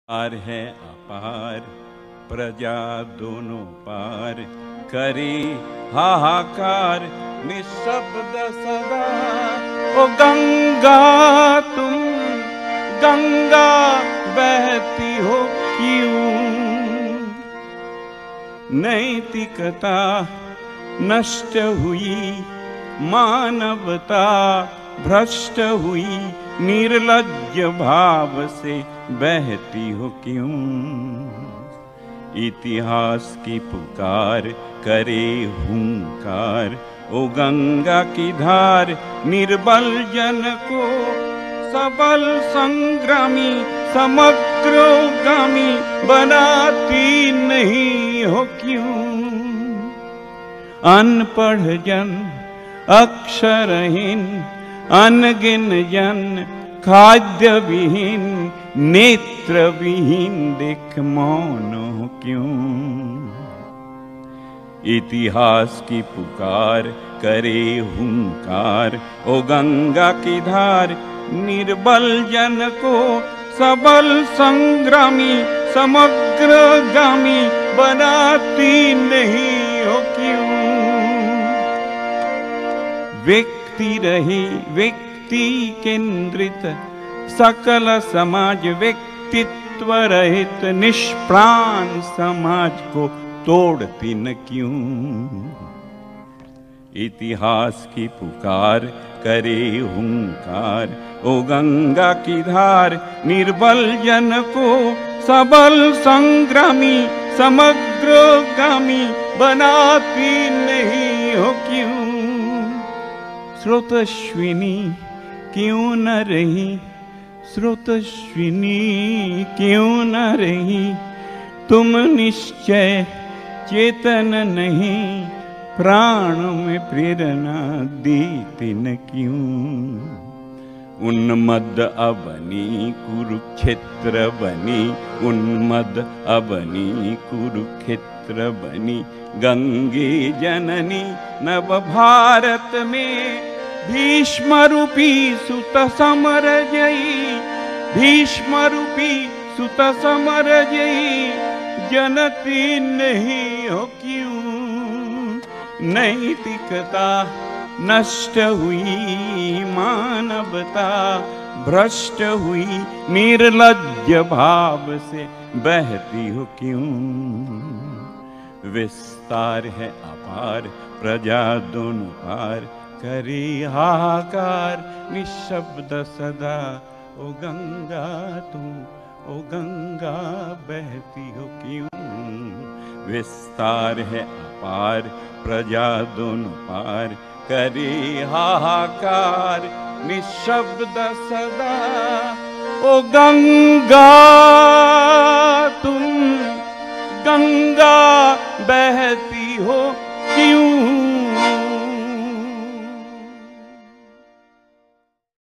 पार है अपार प्रजा दोनों पार, करे हाहाकार निशब्द सदा। ओ गंगा तुम गंगा बहती हो क्यों? नैतिकता नष्ट हुई, मानवता भ्रष्ट हुई, निर्लज्ज भाव से बहती हो क्यों? इतिहास की पुकार करे हुंकार, ओ गंगा की धार निर्बल जन को सबल संग्रामी समग्रगामी बनाती नहीं हो क्यों? अनपढ़ जन अक्षरहीन अनगिन जन खाद्य विहीन नेत्र विहीन देख मौन हो क्यों? इतिहास की पुकार करे हुंकार, ओ गंगा की धार निर्बल जन को सबल संग्रामी समग्रगामी बनाती नहीं हो क्यों? व्यक्ति रही व्यक्ति केंद्रित सकल समाज, व्यक्तित्व रहित निष्प्राण समाज को तोड़ती न क्यों? इतिहास की पुकार करे हुंकार, ओ गंगा की धार निर्बल जन को सबल संग्रामी समग्रगामी बनाती नहीं हो क्यों? स्रोतस्विनी क्यों न रही, स्रोतस्विनी क्यों न रही, तुम निश्चय चेतन नहीं, प्राण में प्रेरणा देती न क्यों? उन्मद अबनी कुरुक्षेत्र बनी, उन्मद अबनी कुरुक्षेत्र बनी, गंगे जननी नव भारत में भीष्म रूपी सुत समर जयी, भीष्म रूपी सुत समर जयी जनती नहीं हो क्यों? नैतिकता नष्ट हुई, मानवता भ्रष्ट हुई, निर्लज्ज भाव से बहती हो क्यों? विस्तार है अपार प्रजा दोनों पार, करे हाहाकार निशब्द सदा। ओ गंगा तू ओ गंगा बहती हो क्यों? विस्तार है अपार प्रजा दोनों पार, करे हाहाकार निशब्द सदा। ओ गंगा तुम गंगा बहती हो क्यों?